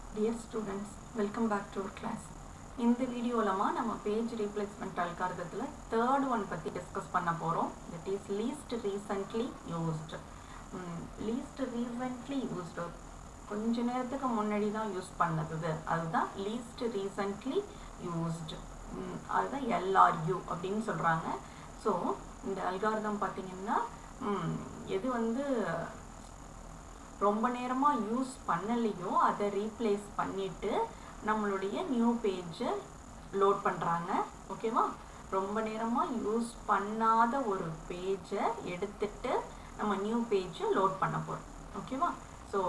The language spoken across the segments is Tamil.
Dear students, welcome back to our class. In this video, we page replacement algorithm third one discuss that is least recently used. Least recently used கொஞ்ச நேரத்துக்கு முன்னாடி தான் யூஸ் பண்ணது அதுதான் least recently used. அதுதான் LRU அப்படினு சொல்றாங்க. சோ இந்த அல்காரிதம் பாத்தீங்கன்னா எது வந்து ரொம்ப நேரமா யூஸ் பண்ணலையோ அதை ரீப்ளேஸ் பண்ணிட்டு நம்மளுடைய நியூ பேஜ் லோட் பண்றாங்க. ஓகேவா? ரொம்ப நேரமா யூஸ் பண்ணாத ஒரு பேஜை எடுத்துட்டு நம்ம நியூ பேஜ் லோட் பண்ண போறோம். ஓகேவா? சோ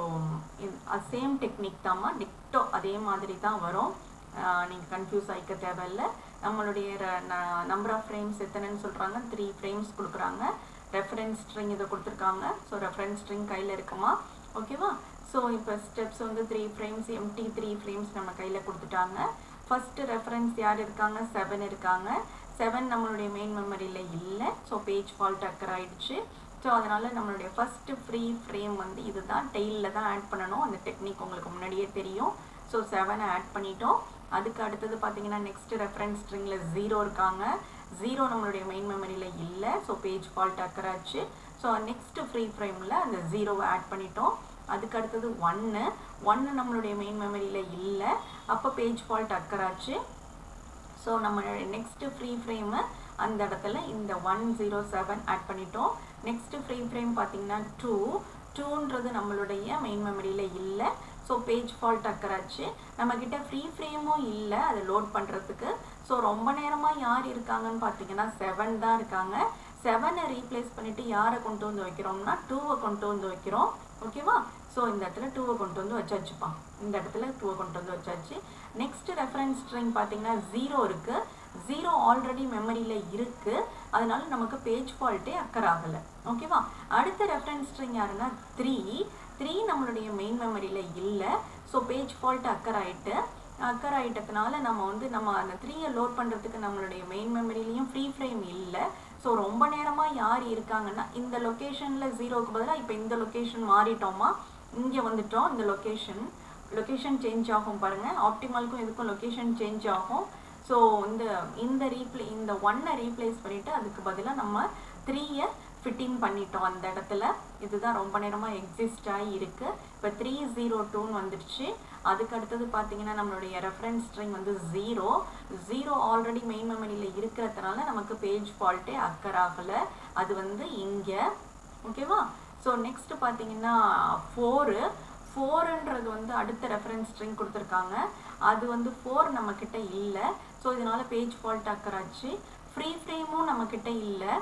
சேம் டெக்னிக் தாமா, டிக்டோ அதே மாதிரி தான் வரும். நீங்க கன்ஃபியூஸ் ஆயிக்க தேவையில்லை. நம்மளுடைய நம்பர் ஆஃப் ஃப்ரேம்ஸ் எத்தனைன்னு சொல்றாங்க, 3 ஃப்ரேம்ஸ் கொடுக்குறாங்க. ரெஃபரன்ஸ் ஸ்ட்ரிங் இதை கொடுத்துருக்காங்க. ஸோ ரெஃபரன்ஸ் ஸ்ட்ரிங் கையில் இருக்குமா? ஓகேவா? ஸோ இப்போ ஸ்டெப்ஸ் வந்து 3 ஃப்ரேம்ஸ், எம்டி 3 ஃப்ரேம்ஸ் நம்ம கையில் கொடுத்துட்டாங்க. ஃபர்ஸ்ட் ரெஃபரன்ஸ் யார் இருக்காங்க? 7 இருக்காங்க. 7 நம்மளுடைய மெயின் மெமரியில் இல்லை. ஸோ பேஜ் ஃபால்ட் அக்கர் ஆயிடுச்சு. ஸோ அதனால நம்மளுடைய ஃபர்ஸ்ட் ஃப்ரீ ஃப்ரேம் வந்து இதுதான், டெய்லில் தான் ஆட் பண்ணணும். அந்த டெக்னிக் உங்களுக்கு முன்னாடியே தெரியும். ஸோ 7 ஆட் பண்ணிட்டோம். அதுக்கு அடுத்தது பார்த்தீங்கன்னா நெக்ஸ்ட் ரெஃபரன்ஸ் ஸ்ட்ரிங்கில் 0 இருக்காங்க. 0 நம்மளுடைய மெயின் மெமரியில் இல்லை. ஸோ பேஜ் ஃபால்ட் அக்கர் ஆச்சு. ஸோ நெக்ஸ்ட் ஃப்ரீ ஃப்ரேமில் அந்த 0வை ஆட் பண்ணிட்டோம். அதுக்கு அடுத்தது 1 நம்மளுடைய மெயின் மெமரியில் இல்லை. அப்போ பேஜ் ஃபால்ட் அக்கர் ஆச்சு. ஸோ நம்ம நெக்ஸ்ட் ஃப்ரீ ஃப்ரேமு அந்த இடத்துல இந்த 107 ஆட் பண்ணிட்டோம். நெக்ஸ்ட் ஃப்ரீ ஃப்ரேம் பார்த்தீங்கன்னா 2ன்றது நம்மளுடைய மெயின் மெமரியில் இல்லை. ஸோ பேஜ் ஃபால்ட் அக்கர் ஆச்சு. நம்மக்கிட்ட ஃப்ரீ ஃப்ரேமும் இல்லை அதை லோட் பண்ணுறதுக்கு. ஸோ ரொம்ப நேரமாக யார் இருக்காங்கன்னு பார்த்தீங்கன்னா 7 தான் இருக்காங்க. 7ஐ ரீப்ளேஸ் பண்ணிவிட்டு யாரை கொண்டு வந்து வைக்கிறோம்னா 2வை கொண்டு வந்து வைக்கிறோம். ஓகேவா? ஸோ இந்த இடத்துல 2வை கொண்டு வந்து வச்சாச்சுப்பான். இந்த இடத்துல 2வை கொண்டு வந்து வச்சாச்சு. நெக்ஸ்ட் ரெஃபரன்ஸ் ஸ்ட்ரிங் பார்த்தீங்கன்னா 0 இருக்குது. 0 ஆல்ரெடி மெமரியில் இருக்குது. அதனால நமக்கு பேஜ் ஃபால்ட்டே அக்கர் ஆகலை. ஓகேவா? அடுத்த ரெஃபரன்ஸ் ஸ்ட்ரிங் யாருன்னா 3 நம்மளுடைய மெயின் மெமரியில் இல்லை. ஸோ பேஜ் ஃபால்ட் அக்கர் ஆகிட்டதுனால நம்ம அந்த 3ஐ லோட் பண்ணுறதுக்கு நம்மளுடைய மெயின் மெமரிலையும் ஃப்ரீ ஃப்ரேம் இல்லை. ஸோ ரொம்ப நேரமாக யார் இருக்காங்கன்னா இந்த லொக்கேஷனில் 0க்கு பதிலாக இப்போ இந்த லொக்கேஷன் மாறிட்டோமா, இங்கே வந்துட்டோம். இந்த லொக்கேஷன் சேஞ்ச் ஆகும் பாருங்கள். ஆப்டிமலுக்கும் இதுக்கும் லொக்கேஷன் சேஞ்ச் ஆகும். ஸோ இந்த 1ஐ ரீப்ளேஸ் பண்ணிவிட்டு அதுக்கு பதிலாக நம்ம 3ஐ ஃபிட்டிங் பண்ணிட்டோம் அந்த இடத்துல. இதுதான் ரொம்ப நேரமாக எக்ஸிஸ்ட் ஆகி இருக்கு. இப்போ 302ன்னு வந்துடுச்சு. அதுக்கு அடுத்தது பார்த்தீங்கன்னா நம்மளுடைய ரெஃபரன்ஸ் ஸ்ட்ரிங் வந்து 0 ஆல்ரெடி மெயின் மெமரியில் இருக்கிறதுனால நமக்கு பேஜ் ஃபால்ட்டே அக்கர் ஆகலை. அது வந்து இங்கே. ஓகேவா? ஸோ நெக்ஸ்ட் பார்த்தீங்கன்னா 4ன்றது வந்து அடுத்த ரெஃபரன்ஸ் ஸ்ட்ரிங் கொடுத்துருக்காங்க. அது வந்து 4 நம்மக்கிட்ட இல்லை. ஸோ இதனால பேஜ் ஃபால்ட் அக்கர் ஆச்சு. ஃப்ரீ ஃப்ரேமும் நம்மக்கிட்ட இல்லை.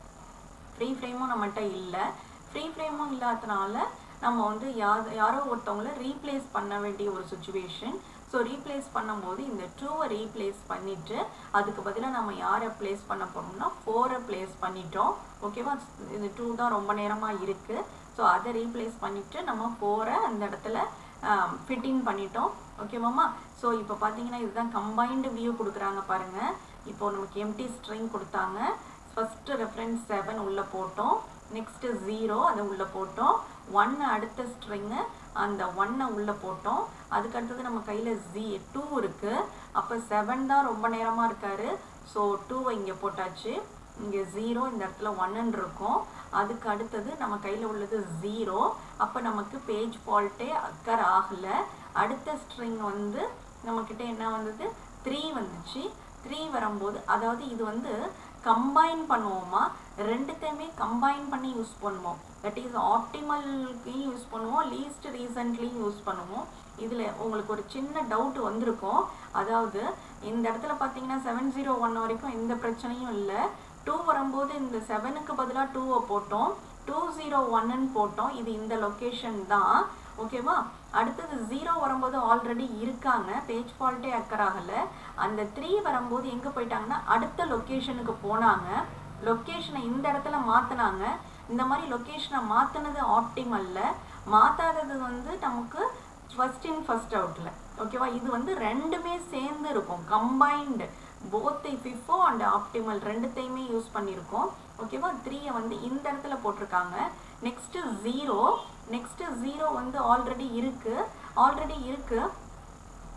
ஃப்ரீ ஃப்ரேமும் இல்லாதனால நம்ம வந்து யாரோ ஒருத்தவங்களை ரீப்ளேஸ் பண்ண வேண்டிய ஒரு சுச்சுவேஷன். ஸோ ரீப்ளேஸ் பண்ணும்போது இந்த 2வை ரீப்ளேஸ் பண்ணிவிட்டு அதுக்கு பதிலாக நம்ம யாரை ப்ளேஸ் பண்ண போகிறோம்னா 4ஐ ப்ளேஸ் பண்ணிட்டோம். ஓகேவா? இந்த 2 தான் ரொம்ப நேரமாக இருக்குது. ஸோ அதை ரீப்ளேஸ் பண்ணிவிட்டு நம்ம 4ஐ அந்த இடத்துல ஃபிட்டிங் பண்ணிட்டோம். ஓகேவாம்மா? ஸோ இப்போ பார்த்தீங்கன்னா இதுதான் கம்பைன்டு வியூ கொடுக்குறாங்க பாருங்கள். இப்போது நமக்கு எம்டி ஸ்ட்ரிங் கொடுத்தாங்க. ஃபஸ்ட்டு ரெஃபரன்ஸ் 7 உள்ளே போட்டோம். நெக்ஸ்ட்டு 0 அதை உள்ளே போட்டோம். 1 அடுத்த ஸ்ட்ரிங்கு அந்த 1ஐ உள்ளே போட்டோம். அதுக்கடுத்தது நம்ம கையில் 2 இருக்குது. அப்போ 7 தான் ரொம்ப நேரமாக இருக்காரு. ஸோ 2வை இங்கே போட்டாச்சு. இங்கே 0 இந்த இடத்துல 1ன்னு இருக்கும். அதுக்கு அடுத்தது நம்ம கையில் உள்ளது 0. அப்போ நமக்கு பேஜ் ஃபால்ட்டே அக்கர் ஆகலை. அடுத்த ஸ்ட்ரிங் வந்து நம்மக்கிட்ட என்ன வந்தது? 3 வந்துச்சு. 3 வரும்போது அதாவது இது வந்து கம்பைன் பண்ணுவோமா, ரெண்டுத்தையுமே கம்பைன் பண்ணி யூஸ் பண்ணுவோம். தட் இஸ் ஆப்டிமல்க்கையும் யூஸ் பண்ணுவோம், லீஸ்ட் ரீசன்ட்லியும் யூஸ் பண்ணுவோம். இதில் உங்களுக்கு ஒரு சின்ன டவுட் வந்திருக்கும். அதாவது இந்த இடத்துல பார்த்தீங்கன்னா 701 வரைக்கும் எந்த பிரச்சனையும் இல்லை. 2 வரும்போது இந்த 7க்கு பதிலாக 2வை போட்டோம். 201ன்னு போட்டோம். இது இந்த லொக்கேஷன் தான். ஓகேவா? அடுத்தது 0 வரும்போது ஆல்ரெடி இருக்காங்க. பேஜ் ஃபால்ட்டே அக்கர் ஆகலை. அந்த 3 வரும்போது எங்கே போயிட்டாங்கன்னா அடுத்த லொக்கேஷனுக்கு போனாங்க. லொக்கேஷனை இந்த இடத்துல மாற்றினாங்க. இந்த மாதிரி லொக்கேஷனை மாற்றினது ஆப்டிமலில், மாற்றாதது வந்து நமக்கு ஃபர்ஸ்ட் இன் ஃபர்ஸ்ட் அவுட்டில். ஓகேவா? இது வந்து ரெண்டுமே சேர்ந்து இருக்கும். Combined both FIFO and optimal ரெண்டுத்தையுமே யூஸ் பண்ணியிருக்கோம். ஓகேவா? 3ஐ வந்து இந்த இடத்துல போட்டிருக்காங்க. நெக்ஸ்ட்டு 0 வந்து ஆல்ரெடி இருக்கு.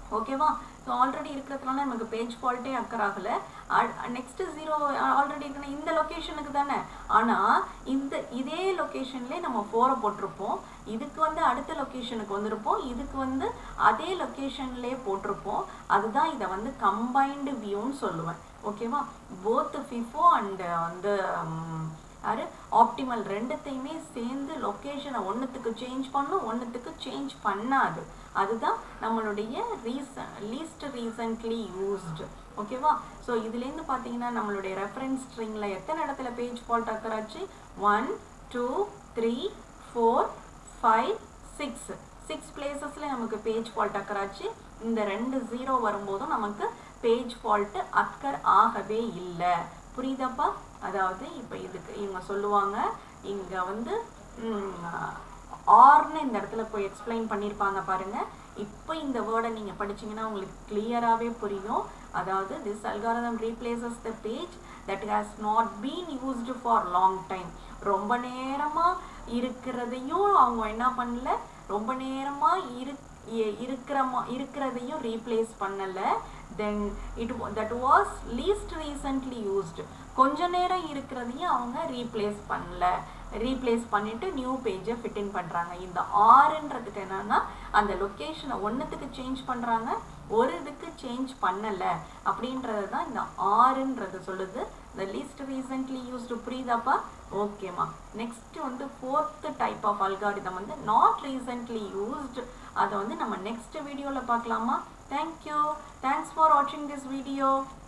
ஓகேவா? ஸோ ஆல்ரெடி இருக்கிறதுனால நமக்கு பேஜ் ஃபால்ட்டே அக்கர் ஆகலை. நெக்ஸ்ட் 0 ஆல்ரெடி இருக்குன்னா இந்த லொக்கேஷனுக்கு தானே. ஆனால் இதே லொக்கேஷன்லேயே நம்ம 4 போட்டிருப்போம். இதுக்கு வந்து அடுத்த லொக்கேஷனுக்கு வந்திருப்போம். இதுக்கு வந்து அதே லொக்கேஷன்லேயே போட்டிருப்போம். அதுதான் இதை வந்து கம்பைன்டு வியூன்னு சொல்லுவேன். ஓகேவா? போத் ஃபிஃபோ அண்ட் வந்து ஆப்டிமல் ரெண்டுத்தையுமே சேர்ந்து லொக்கேஷனை ஒன்றுத்துக்கு சேஞ்ச் பண்ணும், ஒன்றுத்துக்கு சேஞ்ச் பண்ணாது. அதுதான் நம்மளுடைய லீஸ்ட் ரீசன்ட்லி யூஸ்டு. ஓகேவா? ஸோ இதுலேருந்து பார்த்தீங்கன்னா நம்மளுடைய ரெஃபரன்ஸ் ஸ்ட்ரிங்கில் எத்தனை இடத்துல பேஜ் ஃபால்ட் அக்கர் ஆச்சு? 1 2 3 4 5 6 பிளேசஸில் நமக்கு பேஜ் ஃபால்ட் அக்கர் ஆச்சு. இந்த 2 0 வரும்போதும் நமக்கு பேஜ் ஃபால்ட்டு அக்கர் ஆகவே இல்லை. புரியுதாப்பா? அதாவது இப்போ இதுக்கு இவங்க சொல்லுவாங்க, இங்கே வந்து ஆர்னு இந்த இடத்துல போய் எக்ஸ்பிளைன் பண்ணியிருப்பாங்க பாருங்க. இப்போ இந்த வேர்டை நீங்கள் படிச்சிங்கன்னா உங்களுக்கு கிளியராகவே புரியும். அதாவது this algorithm replaces the page that has not been used for long time. ரொம்ப நேரமாக இருக்கிறதையும் அவங்க என்ன பண்ணல, ரொம்ப நேரமாக இருக்கிறதையும் ரீப்ளேஸ் பண்ணலை. தென் that was least recently used. கொஞ்ச நேரம் இருக்கிறதையும் அவங்க ரீப்ளேஸ் பண்ணிட்டு நியூ பேஜை ஃபிட் இன் பண்ணுறாங்க. இந்த ஆறுன்றதுக்கு என்னன்னா அந்த லொக்கேஷனை ஒன்றுத்துக்கு சேஞ்ச் பண்ணுறாங்க, ஒரு இதுக்கு சேஞ்ச் பண்ணலை அப்படின்றது தான் இந்த ஆறுன்றது சொல்லுது. the least recently used. புரியுதாப்பா? ஓகேம்மா. நெக்ஸ்ட் வந்து 4th டைப் ஆஃப் அல்காரிதம் வந்து not recently used. அதை வந்து நம்ம நெக்ஸ்ட் வீடியோவில் பார்க்கலாமா? Thank you. Thanks for watching this video.